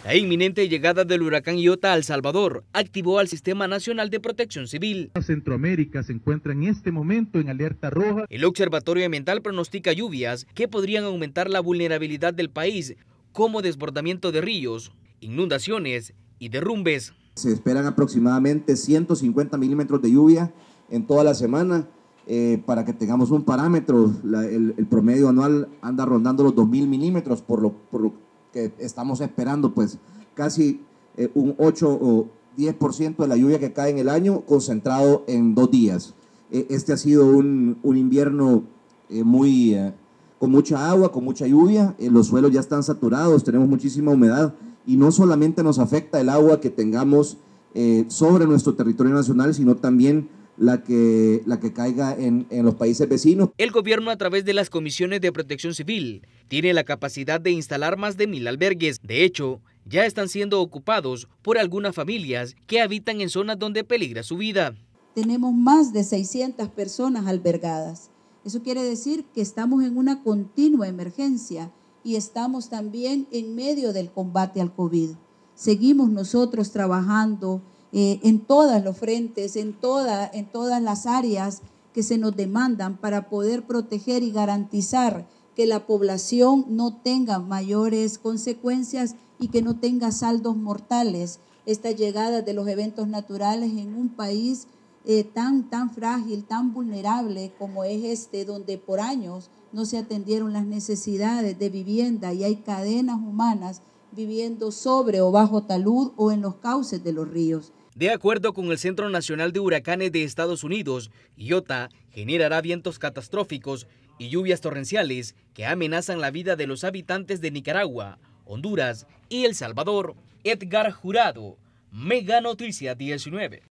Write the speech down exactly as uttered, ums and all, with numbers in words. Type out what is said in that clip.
La inminente llegada del huracán Iota a El Salvador activó al Sistema Nacional de Protección Civil. Centroamérica se encuentra en este momento en alerta roja. El Observatorio Ambiental pronostica lluvias que podrían aumentar la vulnerabilidad del país, como desbordamiento de ríos, inundaciones y derrumbes. Se esperan aproximadamente ciento cincuenta milímetros de lluvia en toda la semana. Eh, para que tengamos un parámetro, la, el, el promedio anual anda rondando los dos mil milímetros, por lo, por lo que estamos esperando pues casi eh, un ocho o diez por ciento de la lluvia que cae en el año concentrado en dos días. Eh, este ha sido un, un invierno eh, muy, eh, con mucha agua, con mucha lluvia, eh, los suelos ya están saturados, tenemos muchísima humedad y no solamente nos afecta el agua que tengamos eh, sobre nuestro territorio nacional, sino también la que, la que caiga en, en los países vecinos. El gobierno, a través de las comisiones de protección civil, tiene la capacidad de instalar más de mil albergues. De hecho, ya están siendo ocupados por algunas familias que habitan en zonas donde peligra su vida. Tenemos más de seiscientas personas albergadas. Eso quiere decir que estamos en una continua emergencia y estamos también en medio del combate al COVID. Seguimos nosotros trabajando Eh, en todos los frentes, en, toda, en todas las áreas que se nos demandan para poder proteger y garantizar que la población no tenga mayores consecuencias y que no tenga saldos mortales. Esta llegada de los eventos naturales en un país eh, tan, tan frágil, tan vulnerable como es este, donde por años no se atendieron las necesidades de vivienda y hay cadenas humanas viviendo sobre o bajo talud o en los cauces de los ríos. De acuerdo con el Centro Nacional de Huracanes de Estados Unidos, Iota generará vientos catastróficos y lluvias torrenciales que amenazan la vida de los habitantes de Nicaragua, Honduras y El Salvador. Edgar Jurado, Mega Noticias diecinueve.